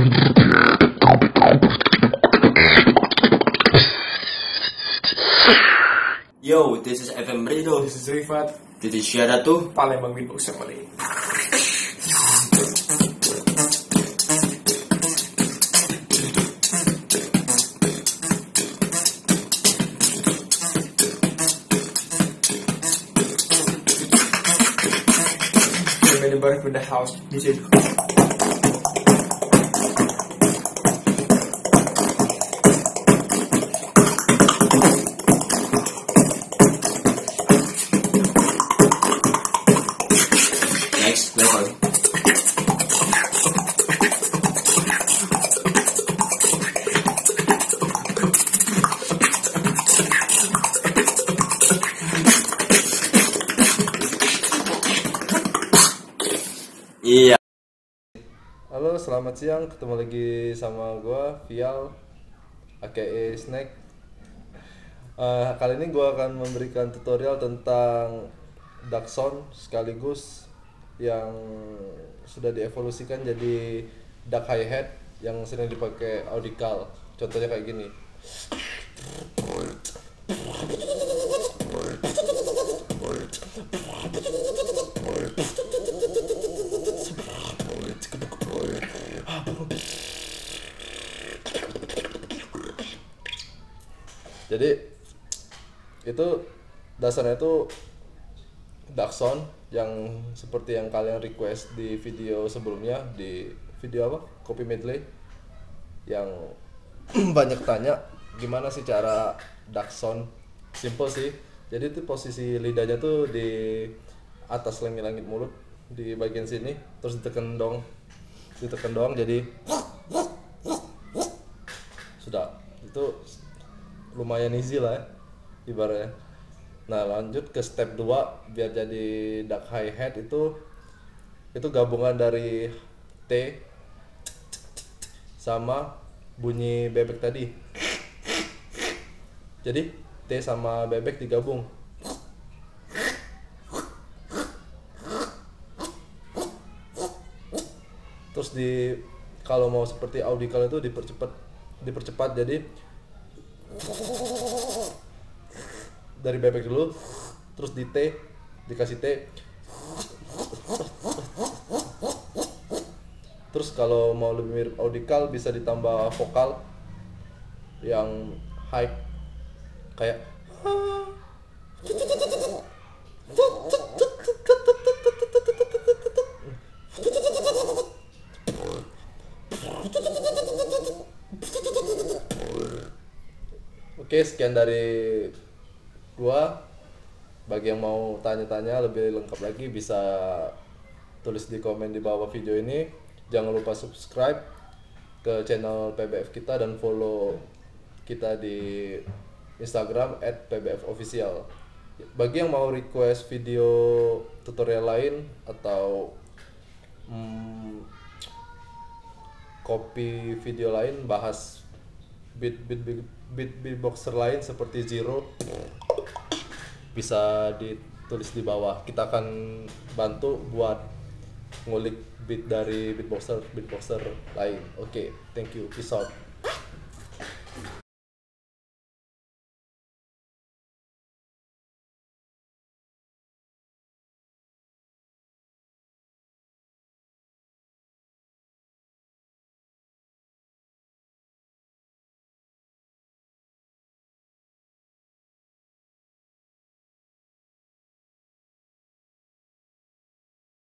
Yo, this is FM Radio. This is Rifat, This is Syaratu. Palembang Beatbox Family. Family back with the house music. Next level. Iya. Halo, selamat siang. Ketemu lagi sama gua Vial, aka Snack. Kali ini gua akan memberikan tutorial tentang duck sound sekaligus yang sudah dievolusikan jadi duck hi-hat yang sering dipakai audikal. Contohnya kayak gini. Jadi itu dasarnya itu duck sound yang seperti yang kalian request di video sebelumnya, di video apa? Copy medley yang banyak tanya gimana sih cara duck sound. Simple sih. Jadi itu posisi lidahnya tuh di atas langit mulut di bagian sini, terus ditekan doang jadi sudah. Itu lumayan easy lah ya, ibaratnya. Nah, lanjut ke step 2 biar jadi duck hi-hat itu gabungan dari T sama bunyi bebek tadi. Jadi T sama bebek digabung. Terus kalau mau seperti audikal itu dipercepat jadi dari bebek dulu, terus di T, dikasih T. Terus kalau mau lebih mirip audikal bisa ditambah vokal yang high kayak Oke, sekian dari gua. Bagi yang mau tanya-tanya lebih lengkap lagi bisa tulis di komen di bawah video ini. Jangan lupa subscribe ke channel PBF kita dan follow kita di Instagram @pbfofficial. Bagi yang mau request video tutorial lain atau copy video lain, bahas beatboxer lain seperti Zero, bisa ditulis di bawah. Kita akan bantu buat ngulik beat dari beatboxer lain. Oke, thank you, peace out.